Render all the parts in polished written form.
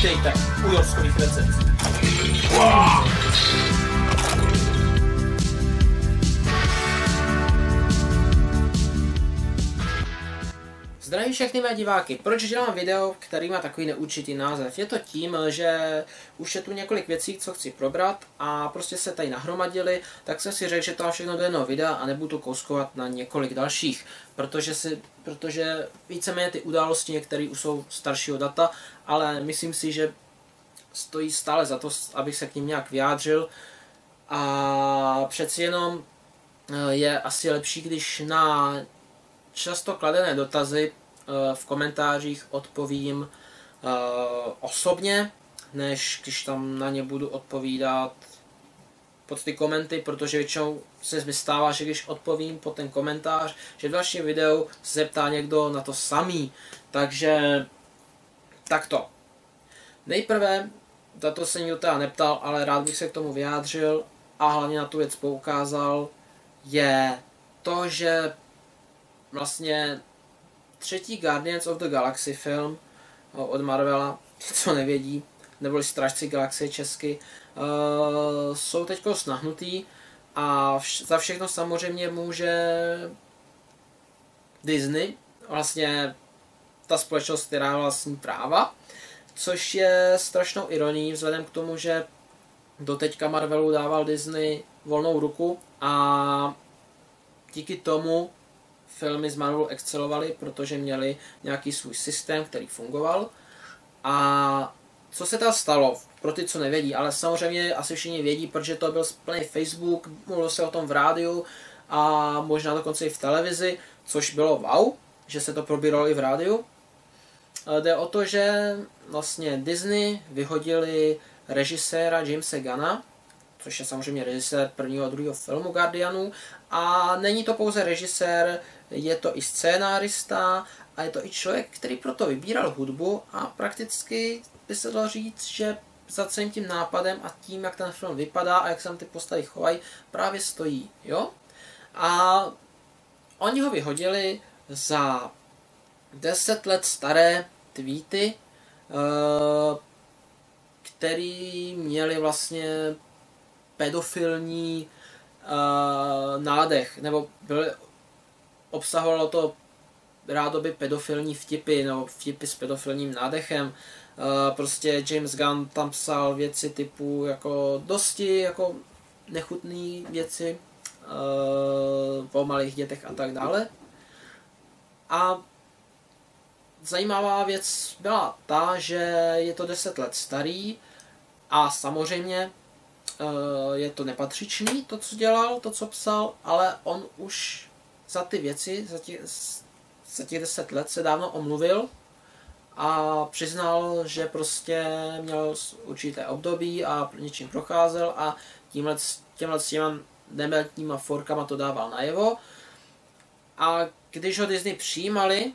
Vítejte u Jorskových recenzí. Zdravím všechny mé diváky. Proč dělám video, který má takový neurčitý název? Je to tím, že už je tu několik věcí, co chci probrat a prostě se tady nahromadili, tak jsem si řekl, že to mám všechno do jednoho videa a nebudu to kouskovat na několik dalších, protože víceméně ty události některé už jsou staršího data, ale myslím si, že stojí stále za to, abych se k ním nějak vyjádřil a přeci jenom je asi lepší, když na často kladené dotazy v komentářích odpovím osobně, než když tam na ně budu odpovídat pod ty komenty, protože většinou se mi stává, že když odpovím pod ten komentář, že v dalším videu se zeptá někdo na to samý. Takže takto. Nejprve, za to se nikdo teda neptal, ale rád bych se k tomu vyjádřil a hlavně na tu věc poukázal, je to, že vlastně třetí Guardians of the Galaxy film od Marvela, co nevědí, neboli Strážci galaxie česky, jsou teď snahnutý a za všechno samozřejmě může Disney, vlastně ta společnost, která vlastní práva, což je strašnou ironií vzhledem k tomu, že doteďka Marvelu dával Disney volnou ruku a díky tomu filmy z Marvelu excelovaly, protože měli nějaký svůj systém, který fungoval. A co se tam stalo? Pro ty, co nevědí, ale samozřejmě asi všichni vědí, protože to byl plný Facebook, mluvilo se o tom v rádiu a možná dokonce i v televizi, což bylo wow, že se to probíralo i v rádiu. Jde o to, že vlastně Disney vyhodili režiséra Jamese Gunna, což je samozřejmě režisér prvního a druhého filmu Guardianů. A není to pouze režisér, je to i scénárista a je to i člověk, který proto vybíral hudbu a prakticky by se dalo říct, že za celým tím nápadem a tím, jak ten film vypadá a jak se tam ty postavy chovají, právě stojí. Jo? A oni ho vyhodili za 10 let staré tweety, který měli vlastně pedofilní nádech, nebo obsahovalo to rádoby pedofilní vtipy, nebo vtipy s pedofilním nádechem. Prostě James Gunn tam psal věci typu jako dosti jako nechutné věci o malých dětech a tak dále. A zajímavá věc byla ta, že je to 10 let starý a samozřejmě je to nepatřičný, to, co dělal, to, co psal, ale on už za ty věci, za těch 10 let se dávno omluvil a přiznal, že prostě měl určité období a něčím procházel a těmhle dementníma forkama to dával najevo. A když ho Disney přijímali,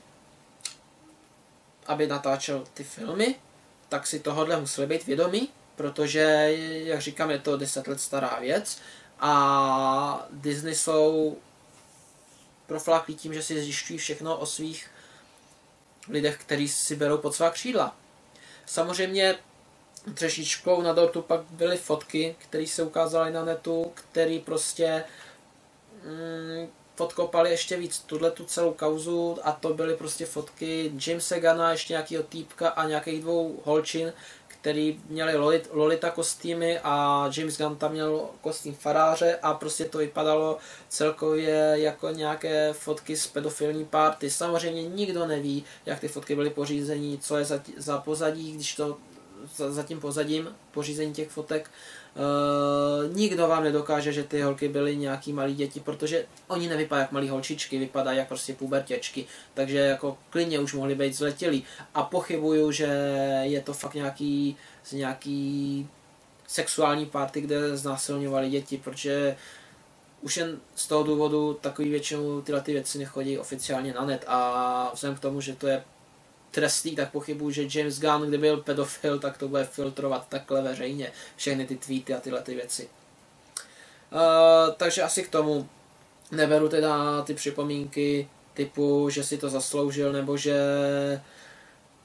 aby natáčel ty filmy, tak si tohodle museli být vědomí, protože, jak říkám, je to 10 let stará věc a Disney jsou profláklí tím, že si zjišťují všechno o svých lidech, kteří si berou pod svá křídla. Samozřejmě třešničkou na dortu pak byly fotky, které se ukázaly na netu, které prostě podkopali ještě víc tu celou kauzu a to byly prostě fotky Jamese Gunna, ještě nějakého týpka a nějakých dvou holčin, který měli Lolita kostýmy a James Gunn tam měl kostým faráře a prostě to vypadalo celkově jako nějaké fotky z pedofilní party. Samozřejmě nikdo neví, jak ty fotky byly pořízení, co je za pozadí, když to za tím pozadím pořízení těch fotek. Nikdo vám nedokáže, že ty holky byly nějaký malí děti, protože oni nevypadají jak malí holčičky, vypadají jak prostě pubertěčky, takže jako klidně už mohli být zletělí a pochybuju, že je to fakt nějaký sexuální party, kde znásilňovali děti, protože už jen z toho důvodu takový většinou tyhle ty věci nechodí oficiálně na net a vzhledem k tomu, že to je trestný, tak pochybuju, že James Gunn, kdyby byl pedofil, tak to bude filtrovat takhle veřejně všechny ty tweety a tyhle ty věci. Takže asi k tomu neberu teda ty připomínky typu, že si to zasloužil, nebo že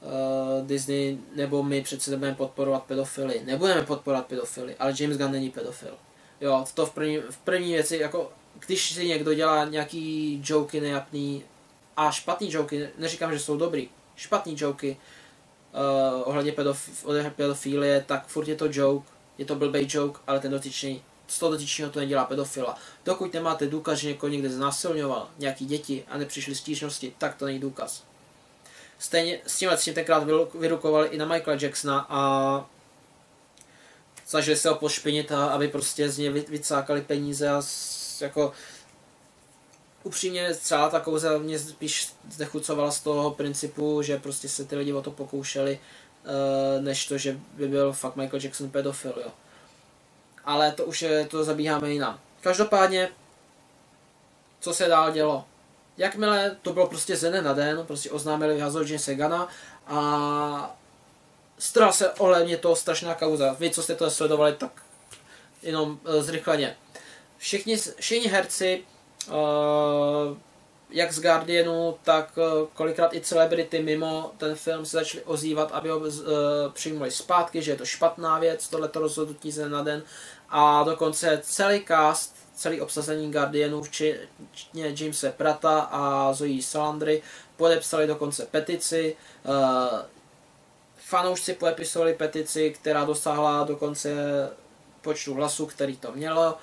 Disney nebo my přece budeme podporovat pedofily. Nebudeme podporovat pedofily, ale James Gunn není pedofil. Jo, to v první věci, jako když si někdo dělá nějaký joky nejapný a špatný joky, neříkám, že jsou dobrý, špatný joky ohledně pedofilie, tak furt je to joke, je to blbej joke, ale ten dotyčný, z toho dotyčného to nedělá pedofila. Dokud nemáte důkaz, že někoho někde znásilňoval, nějaký děti a nepřišly stížnosti, tak to není důkaz. Stejně s tímhle tenkrát vyrukovali i na Michaela Jacksona a snažili se ho pošpinit, aby prostě z něj vycákali peníze a jako upřímně celá ta kouze mě spíš znechucovala z toho principu, že prostě se ty lidi o to pokoušeli, než to, že by byl fakt Michael Jackson pedofil, jo. Ale to už je, to zabíháme jinam. Každopádně, co se dál dělo? Jakmile to bylo prostě ze dne na den, prostě oznámili vyhazovat Jamese Gunna a strhla se ohledně toho strašná kauza. Vy, co jste to sledovali, tak jenom zrychleně. Všichni herci, jak z Guardianu, tak kolikrát i celebrity mimo ten film se začali ozývat, aby ho přijmuli zpátky, že je to špatná věc, tohleto rozhodnutí ze na den. A dokonce celý cast, celý obsazení Guardianu, včetně Jamese Prata a Zoe Salandry, podepsali dokonce petici. Fanoušci podepisovali petici, která dosáhla dokonce počtu hlasů, který to mělo.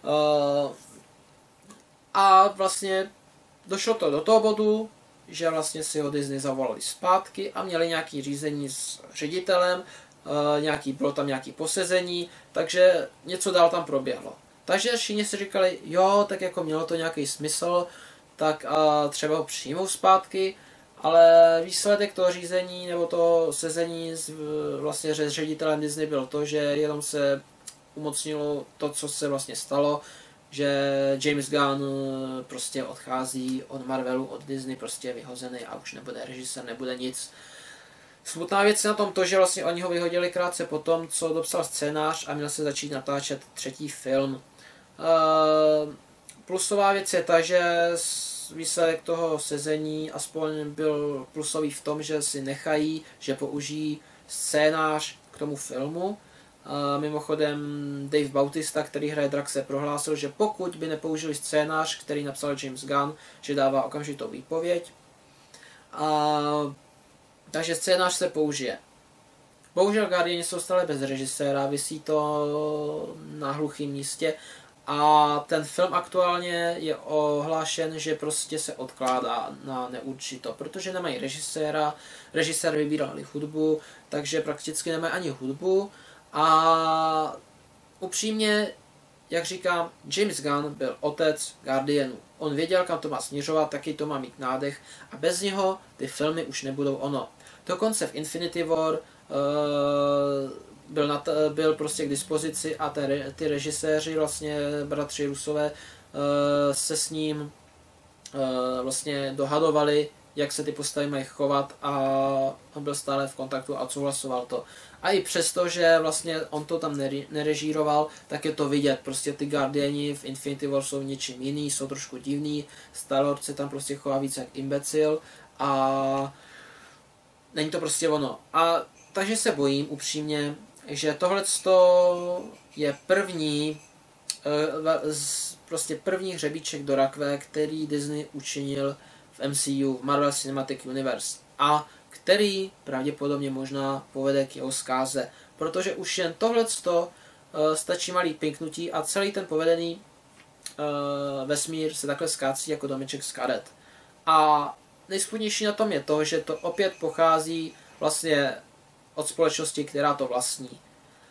A vlastně došlo to do toho bodu, že vlastně si ho Disney zavolali zpátky a měli nějaký řízení s ředitelem, bylo tam nějaký posezení, takže něco dál tam proběhlo. Takže všichni si říkali, jo, tak jako mělo to nějaký smysl, tak třeba ho přijmou zpátky, ale výsledek toho řízení nebo toho sezení vlastně s ředitelem Disney byl to, že jenom se umocnilo to, co se vlastně stalo, že James Gunn prostě odchází od Marvelu, od Disney, prostě je vyhozený a už nebude režisér, nebude nic. Smutná věc je na tom to, že vlastně oni ho vyhodili krátce po tom, co dopsal scénář a měl se začít natáčet třetí film. Plusová věc je ta, že výsledek toho sezení aspoň byl plusový v tom, že si nechají, že použijí scénář k tomu filmu. Mimochodem Dave Bautista, který hraje Draxe, prohlásil, že pokud by nepoužili scénář, který napsal James Gunn, že dává okamžitou výpověď. Takže scénář se použije. Bohužel Guardiani jsou stále bez režiséra, visí to na hluchém místě a ten film aktuálně je ohlášen, že prostě se odkládá na neurčito, protože nemají režiséra, režisér vybíral hudbu, takže prakticky nemají ani hudbu a upřímně, jak říkám, James Gunn byl otec Guardianů. On věděl, kam to má směřovat, taky to má mít nádech a bez něho ty filmy už nebudou ono. Dokonce v Infinity War byl prostě k dispozici a ty režiséři, vlastně bratři Rusové, se s ním vlastně dohadovali, jak se ty postavy mají chovat a on byl stále v kontaktu a odsouhlasoval to. A i přesto, že vlastně on to tam nerežíroval, tak je to vidět. Prostě ty Guardiani v Infinity War jsou něčím jiný, jsou trošku divný. Star-Lord se tam prostě chová víc jak imbecil a není to prostě ono. A takže se bojím upřímně, že tohle je první hřebíček do rakve, který Disney učinil v MCU, v Marvel Cinematic Universe. A který pravděpodobně možná povede k jeho zkáze. Protože už jen tohleto stačí malý pinknutí a celý ten povedený vesmír se takhle skácí jako domeček z karet. A nejspůdnější na tom je to, že to opět pochází vlastně od společnosti, která to vlastní.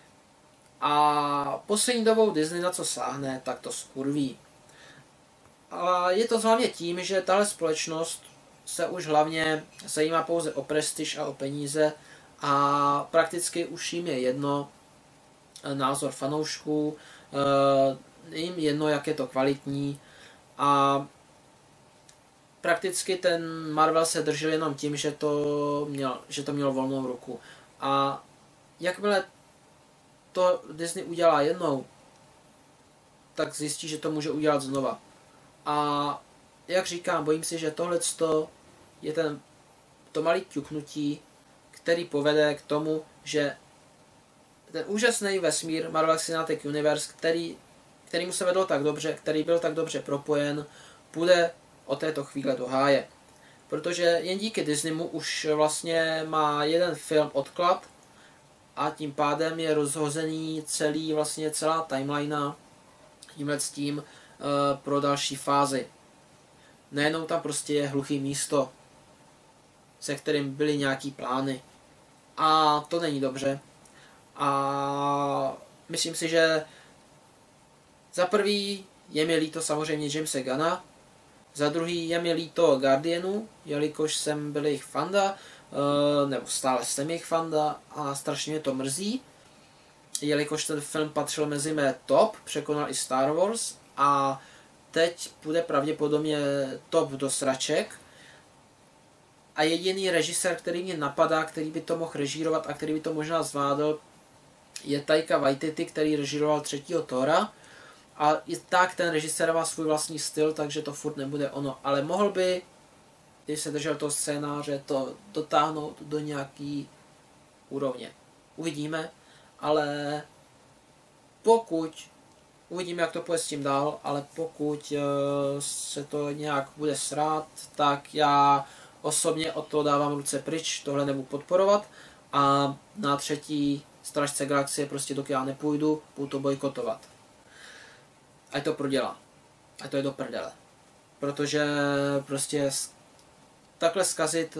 A poslední dobou Disney na co sáhne, tak to skurví. A je to hlavně tím, že tahle společnost se už hlavně zajímá pouze o prestiž a o peníze a prakticky už jim je jedno názor fanoušků, jim jedno, jak je to kvalitní a prakticky ten Marvel se držel jenom tím, že to mělo volnou ruku. A jakmile to Disney udělá jednou, tak zjistí, že to může udělat znova. A jak říkám, bojím si, že tohleto je to malé ťuknutí který povede k tomu, že ten úžasný vesmír Marvel Cinematic Universe, kterýmu se vedlo tak dobře, který byl tak dobře propojen, půjde od této chvíle do háje. Protože jen díky Disneymu už vlastně má jeden film odklad a tím pádem je rozhozený celá timeline tímhle s tím pro další fázi. Nejenom tam prostě je hluchý místo, se kterým byly nějaký plány. A to není dobře. A myslím si, že za prvý je mi líto samozřejmě Jamese Gunna, za druhý je mi líto Guardianů, jelikož jsem byl jejich fanda, nebo stále jsem jejich fanda a strašně mě to mrzí, jelikož ten film patřil mezi mé top, překonal i Star Wars a teď bude pravděpodobně top do sraček. A jediný režisér, který mě napadá, který by to mohl režírovat a který by to možná zvládl, je Taika Waititi, který režíroval třetího Thora. A i tak ten režisér má svůj vlastní styl, takže to furt nebude ono. Ale mohl by, když se držel toho scénáře, to dotáhnout do nějaký úrovně. Uvidíme, ale pokud, uvidíme, jak to půjde s tím dál, ale pokud se to nějak bude srát, tak já osobně od toho dávám ruce pryč, tohle nebudu podporovat a na třetí Strážce galaxie prostě dokud já nepůjdu, budu to bojkotovat. Ať to prodělá. Ať to je do prdele. Protože prostě takhle zkazit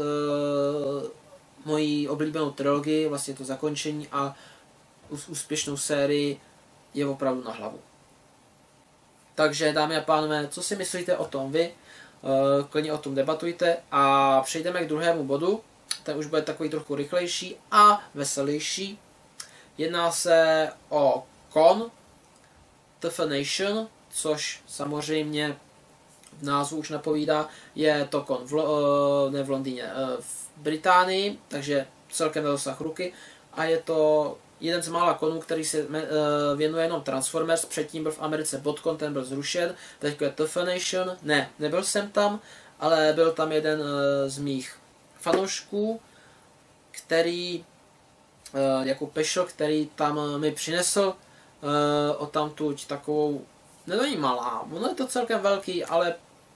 moji oblíbenou trilogii, vlastně to zakončení a úspěšnou sérii je opravdu na hlavu. Takže dámy a pánové, co si myslíte o tom vy? Klidně o tom debatujte a přejdeme k druhému bodu. Ten už bude takový trochu rychlejší a veselější. Jedná se o Con TF Nation, což samozřejmě v názvu už napovídá, je to Con ne v Londýně, v Británii, takže celkem na dosah ruky a je to jeden z mála konů, který se věnuje jenom Transformers, předtím byl v Americe BotCon, ten byl zrušen, teď je TF Nation, ne, nebyl jsem tam, ale byl tam jeden z mých fanoušků, který jako Pešo, který tam mi přinesl odtamtud takovou, není malá, ono je to celkem velký, ale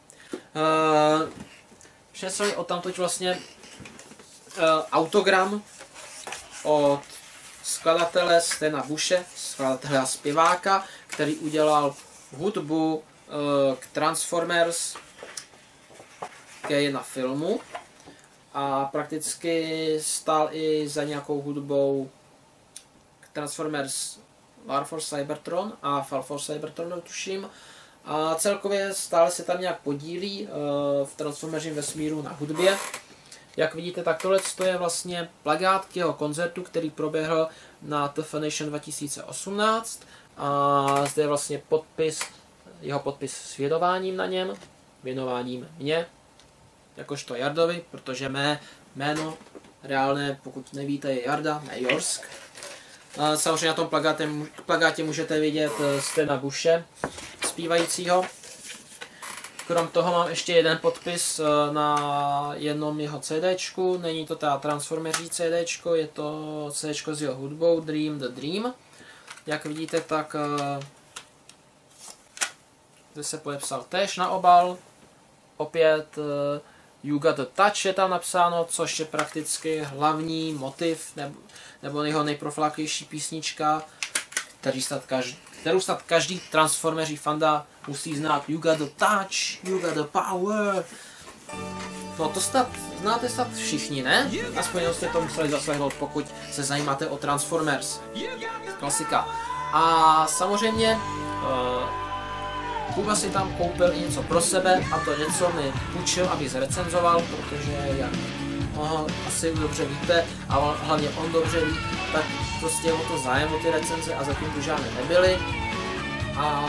přinesl mi odtamtud vlastně autogram od skladatele Stena Bushe, skladatele a zpěváka, který udělal hudbu k Transformers k filmu a prakticky stál i za nějakou hudbou k Transformers War for Cybertron a Fall for Cybertron, tuším. A celkově stále se tam nějak podílí v Transformersním vesmíru na hudbě. Jak vidíte, tak tohle je vlastně plakát k jeho koncertu, který proběhl na TF Nation 2018. A zde je vlastně jeho podpis s věnováním na něm, věnováním mě, jakožto Jardovi, protože mé jméno reálné, pokud nevíte, je Jarda, ne Jorsk. Samozřejmě na tom plakátě můžete vidět Stena Bushe, zpívajícího. Krom toho mám ještě jeden podpis na jednom jeho CDčku, není to ta Transformeří CDčko, je to CDčko s jeho hudbou Dream the Dream. Jak vidíte, tak zde se podepsal též na obal, opět You Got the Touch je tam napsáno, což je prakticky hlavní motiv nebo jeho nejprofláklejší písnička, kterou snad každý Transformeří fanda musí znát. You got the touch, you got the power. No to znáte snad všichni, ne? Aspoň jste to museli zaslechnout, pokud se zajímáte o Transformers. Klasika. A samozřejmě Kuba si tam koupil i něco pro sebe a to něco mi půjčil, aby zrecenzoval, protože jak asi dobře víte a hlavně on dobře ví, tak prostě o to zájem o ty recenze a zatím tu žádné nebyly. A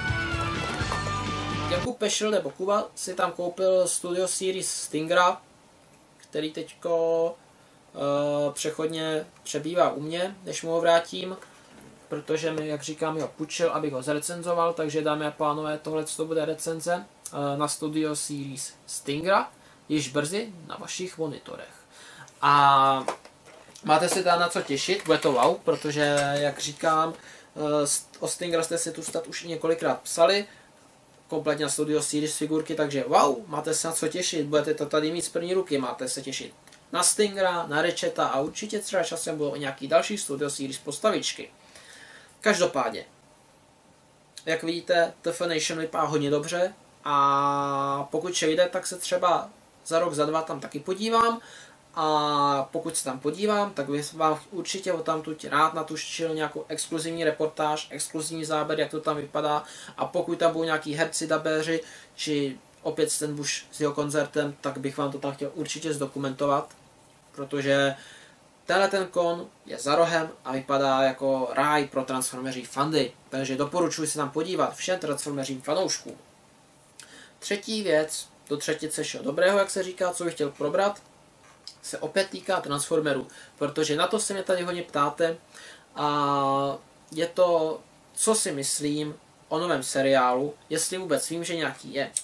Jakub Pešl nebo Kuba si tam koupil Studio Series Stingra, který teďko přechodně přebývá u mě, než mu ho vrátím, protože mi, jak říkám, ho půjčil, abych ho zrecenzoval, takže dámy a pánové, tohle bude recenze na Studio Series Stingra, již brzy na vašich monitorech. A máte se teda na co těšit, bude to wow, protože, jak říkám, o Stingera jste si tu stat už několikrát psali, kompletně na Studio Series figurky, takže wow, máte se na co těšit, budete to tady mít z první ruky, máte se těšit na Stingera, na Ratcheta a určitě třeba časem budou nějaký další Studio Series postavičky. Každopádně, jak vidíte, TF Nation vypadá hodně dobře a pokud vše vyjde, tak se třeba za rok, za dva tam taky podívám a pokud se tam podívám, tak bych vám určitě odtamtud rád natuštil nějakou exkluzivní reportáž, exkluzivní záběr, jak to tam vypadá a pokud tam budou nějaký herci, dabéři, či opět Stan Bush s jeho koncertem, tak bych vám to tam chtěl určitě zdokumentovat, protože tenhle ten kon je za rohem a vypadá jako ráj pro transformeří fandy, takže doporučuji se tam podívat všem transformeřím fanouškům. Třetí věc, do třetice všeho dobrého, jak se říká, co bych chtěl probrat, se opět týká Transformerů, protože na to se mě tady hodně ptáte a je to, co si myslím o novém seriálu, jestli vůbec vím, že nějaký je.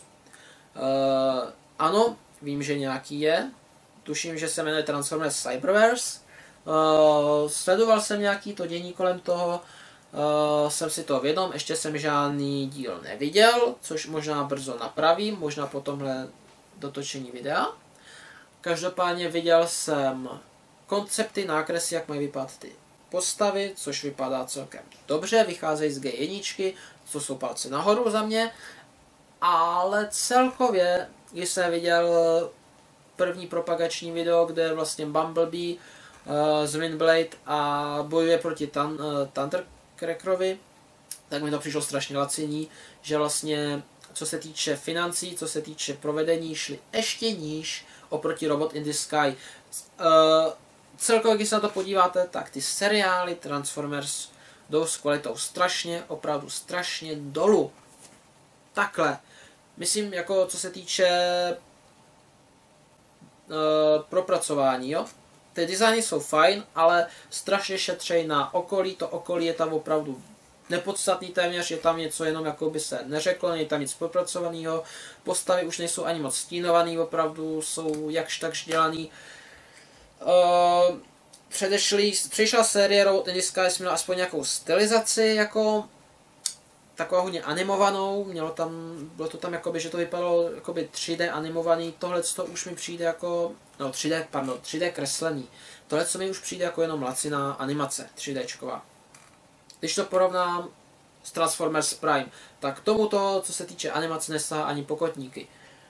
Ano, vím, že nějaký je, tuším, že se jmenuje Transformers Cyberverse, sledoval jsem nějaký to dění kolem toho, jsem si toho vědom, ještě jsem žádný díl neviděl, což možná brzo napravím, možná po tomhle dotočení videa. Každopádně viděl jsem koncepty, nákresy, jak mají vypadat ty postavy, což vypadá celkem dobře, vycházejí z G1, co jsou palce nahoru za mě, ale celkově, když jsem viděl první propagační video, kde je vlastně Bumblebee z Windblade a bojuje proti Thundercrackerovi, tak mi to přišlo strašně laciní, že vlastně co se týče financí, co se týče provedení, šli ještě níž oproti Robot in the Sky. Celkově, když se na to podíváte, tak ty seriály Transformers jdou s kvalitou strašně, opravdu strašně dolů. Takhle. Myslím, jako co se týče propracování, jo. Ty designy jsou fajn, ale strašně šetřej na okolí, to okolí je tam opravdu nepodstatný téměř, je tam něco jenom jako by se neřeklo, není tam nic propracovaného, postavy už nejsou ani moc stínovaný, opravdu jsou jakž takž dělaný. Přišla série Robot in the Sky měla aspoň nějakou stylizaci, jako takovou hodně animovanou, bylo to tam jakoby, že to vypadalo jakoby 3D animovaný, tohle to už mi přijde jako, 3D kreslený. Tohle co mi už přijde jako jenom laciná animace, 3Dčková. Když to porovnám s Transformers Prime, tak tomuto, co se týče animace, nesahá ani pokotníky.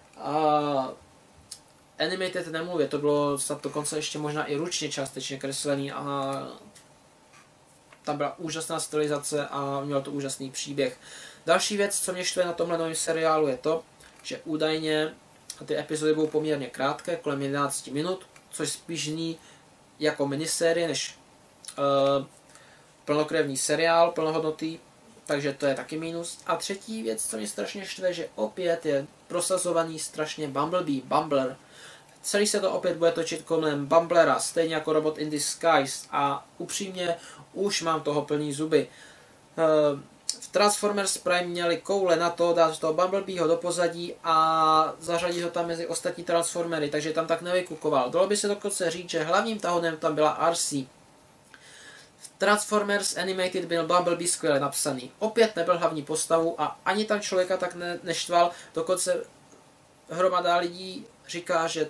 Animated nemluvě, to bylo snad dokonce ještě možná i ručně částečně kreslený a tam byla úžasná stylizace a mělo to úžasný příběh. Další věc, co mě štve na tomhle novém seriálu, je to, že údajně ty epizody budou poměrně krátké, kolem 11 minut, což spíš zní jako minisérie, než plnokrevný seriál, plnohodnotný, takže to je taky mínus. A třetí věc, co mě strašně štve, že opět je prosazovaný strašně Bumbler. Celý se to opět bude točit kolem Bumblera, stejně jako Robot in the Skies a upřímně už mám toho plný zuby. V Transformers Prime měli koule na to dát toho Bumblebeeho do pozadí a zařadit ho tam mezi ostatní Transformery, takže tam tak nevykukoval. Dalo by se dokonce říct, že hlavním tahonem tam byla RC. V Transformers Animated byl Bumblebee skvěle napsaný. Opět nebyl hlavní postavu a ani tam člověka tak neštval, dokonce hromada lidí říká, že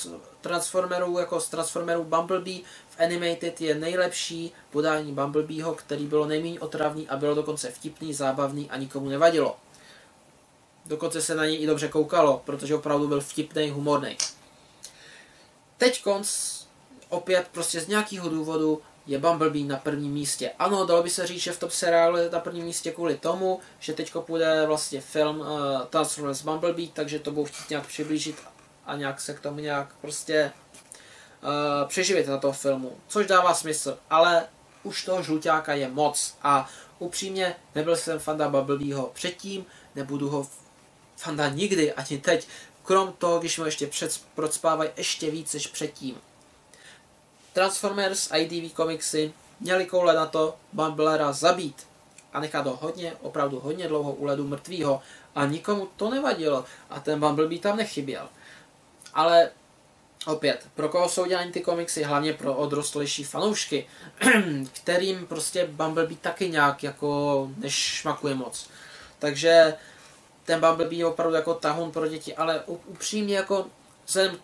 z Transformerů Bumblebee v Animated je nejlepší podání Bumblebeeho, který bylo nejméně otravný a bylo dokonce vtipný, zábavný a nikomu nevadilo. Dokonce se na něj i dobře koukalo, protože opravdu byl vtipný, humorný. Teď opět prostě z nějakého důvodu je Bumblebee na prvním místě. Ano, dalo by se říct, že v top seriálu je na prvním místě kvůli tomu, že teďko půjde vlastně film Transformers Bumblebee, takže to budou chtít nějak přiblížit a nějak se k tomu nějak prostě přeživit na toho filmu, což dává smysl, ale už toho žluťáka je moc a upřímně nebyl jsem fanda Bumblebeeho předtím, nebudu ho fanda nikdy, ani teď, krom toho, když mi ještě procpávají ještě víc než předtím. Transformers IDV komiksy měli koule na to Bumblera zabít a nechat ho opravdu hodně dlouho u ledu mrtvýho a nikomu to nevadilo a ten Bumblebee tam nechyběl. Ale opět, pro koho jsou dělány ty komiksy, hlavně pro odrostlejší fanoušky, kterým prostě Bumblebee taky nějak jako nešmakuje moc. Takže ten Bumblebee je opravdu jako tahoun pro děti, ale upřímně jako vzhledem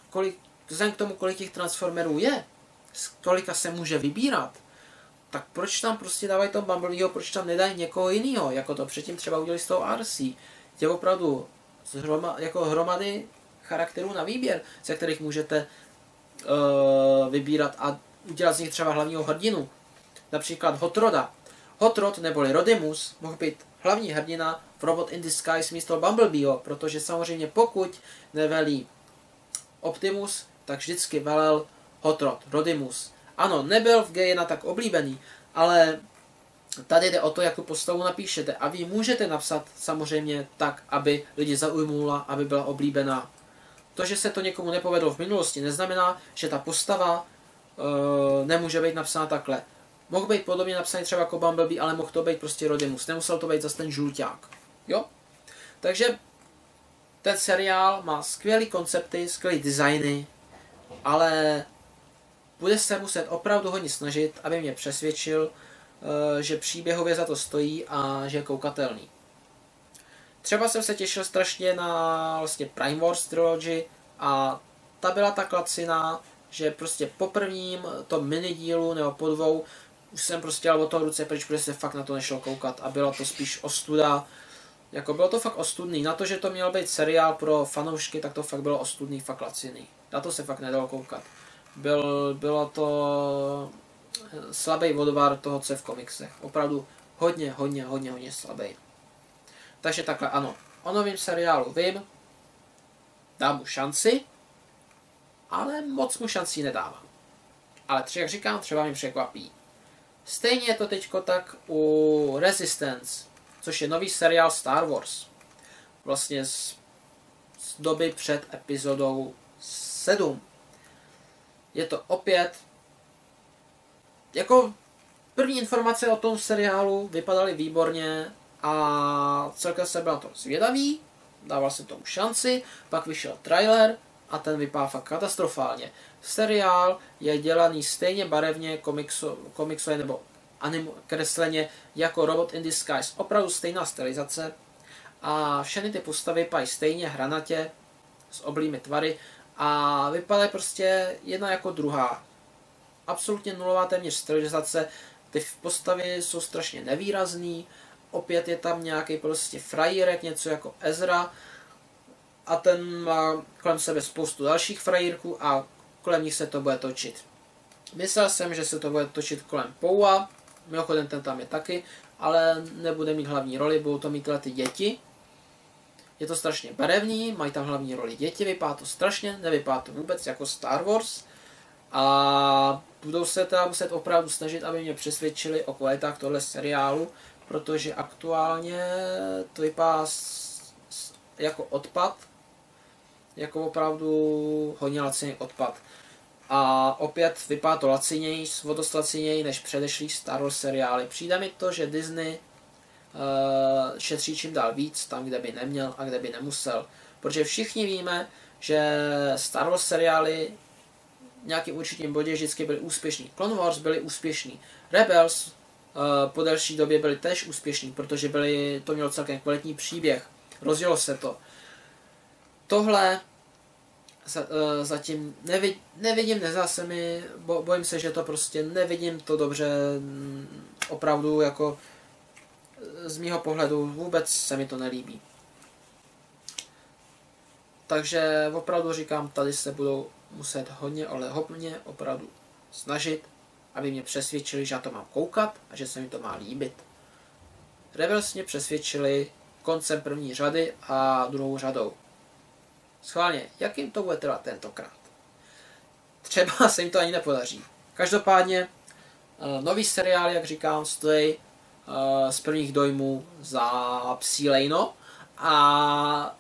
k tomu, kolik těch Transformerů je, z kolika se může vybírat, tak proč tam prostě dávají toho Bumblebeeho, proč tam nedají někoho jiného, jako to předtím třeba udělali z toho RC. Je opravdu jako hromady charakterů na výběr, ze kterých můžete vybírat a udělat z nich třeba hlavního hrdinu. Například Hot Roda. Hot Rod neboli Rodimus mohl být hlavní hrdina v Robot in Disguise místo Bumblebeeho, protože samozřejmě pokud nevelí Optimus, tak vždycky velel Hot Rod, Rodimus. Ano, nebyl v G1 tak oblíbený, ale tady jde o to, jak tu postavu napíšete. A vy můžete napsat samozřejmě tak, aby lidi zaujmula, aby byla oblíbená. To, že se to někomu nepovedlo v minulosti, neznamená, že ta postava nemůže být napsána takhle. Mohl být podobně napsaný třeba jako Bumblebee, ale mohl to být prostě Rodimus. Nemusel to být zase ten žluťák. Jo? Takže ten seriál má skvělé koncepty, skvělé designy, ale bude se muset opravdu hodně snažit, aby mě přesvědčil, že příběhově za to stojí a že je koukatelný. Třeba jsem se těšil strašně na vlastně Prime Wars Trilogy a ta byla tak laciná, že prostě po prvním tom minidílu nebo po dvou už jsem prostě dal od toho ruce pryč, protože se fakt na to nešlo koukat a bylo to spíš ostuda. Jako bylo to fakt ostudný. Na to, že to měl být seriál pro fanoušky, tak to fakt bylo ostudný, fakt laciný. Na to se fakt nedalo koukat. Bylo to slabý vodovar toho, co je v komiksech. Opravdu hodně slabý. Takže takhle ano. O novém seriálu vím, dám mu šanci, ale moc mu šancí nedávám. Ale jak říkám, třeba mi překvapí. Stejně je to teďko tak u Resistance, což je nový seriál Star Wars. Vlastně z doby před epizodou 7. Je to opět jako první informace o tom seriálu vypadaly výborně a celkem se byla to zvědavý, dával jsem tomu šanci, pak vyšel trailer a ten vypadá fakt katastrofálně. Seriál je dělaný stejně barevně komiksově nebo kresleně jako Robot in Disguise. Opravdu stejná stylizace a všechny ty postavy vypadají stejně hranatě s oblými tvary a vypadají prostě jedna jako druhá. Absolutně nulová téměř stylizace, ty postavy jsou strašně nevýrazný, opět je tam nějaký prostě frajírek, něco jako Ezra a ten má kolem sebe spoustu dalších frajírků a kolem nich se to bude točit. Myslel jsem, že se to bude točit kolem Poua, mimochodem ten tam je taky, ale nebude mít hlavní roli, budou to mít tyhle ty děti. Je to strašně barevný, mají tam hlavní roli děti, vypadá to strašně, nevypadá to vůbec jako Star Wars. A budou se teda muset opravdu snažit, aby mě přesvědčili o kvalitách tohle seriálu, protože aktuálně to vypadá jako odpad, jako opravdu hodně laciný odpad. A opět vypadá to laciněji, dost laciněji než předešlý Star Wars seriály. Přijde mi to, že Disney šetří čím dál víc tam, kde by neměl a kde by nemusel. Protože všichni víme, že Star Wars seriály v nějakým určitým bodě vždycky byly úspěšní. Clone Wars byly úspěšní. Rebels po delší době byly též úspěšní, protože to mělo celkem kvalitní příběh. Rozjelo se to. Tohle zatím nevidím, nezdá se mi, bojím se, že to prostě nevidím to dobře, opravdu jako z mýho pohledu vůbec se mi to nelíbí. Takže opravdu říkám, tady se budou muset hodně, ale hodně opravdu snažit, aby mě přesvědčili, že já to mám koukat a že se mi to má líbit. Rebels mě přesvědčili koncem první řady a druhou řadou. Schválně, jak jim to bude trvat tentokrát? Třeba se jim to ani nepodaří. Každopádně nový seriál, jak říkám, stojí z prvních dojmů za psí lejno a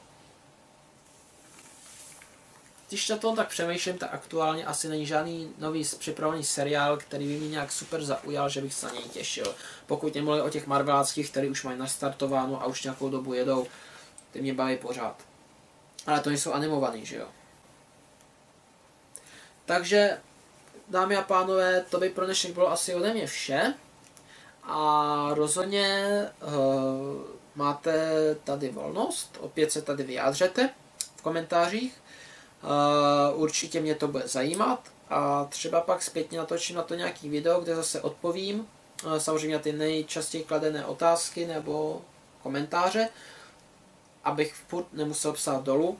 když na tom tak přemýšlím, tak aktuálně asi není žádný nový připravený seriál, který by mě nějak super zaujal, že bych se na něj těšil. Pokud nemluvím o těch marveláckých, který už mají nastartováno a už nějakou dobu jedou, ty mě baví pořád. Ale to nejsou animovaný, že jo? Takže, dámy a pánové, to by pro dnešek bylo asi ode mě vše. A rozhodně máte tady volnost, opět se tady vyjádřete v komentářích. Určitě mě to bude zajímat a třeba pak zpětně natočím na to nějaký video, kde zase odpovím samozřejmě na ty nejčastěji kladené otázky nebo komentáře, abych furt nemusel psát dolů.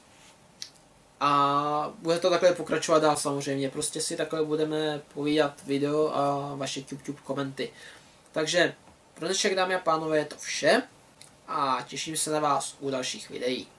A bude to takhle pokračovat dál samozřejmě, prostě si takhle budeme povídat video a vaše YouTube komenty. Takže pro dnešek, dámy a pánové, je to vše a těším se na vás u dalších videí.